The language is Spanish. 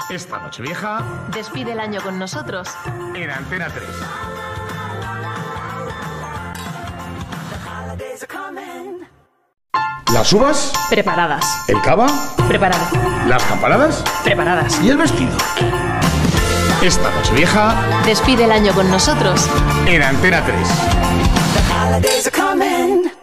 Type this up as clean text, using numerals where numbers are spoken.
Esta Nochevieja despide el año con nosotros en Antena 3. ¿Las uvas? Preparadas. ¿El cava? Preparada. ¿Las campanadas? Preparadas. ¿Y el vestido? Esta Nochevieja despide el año con nosotros en Antena 3. The holidays are coming.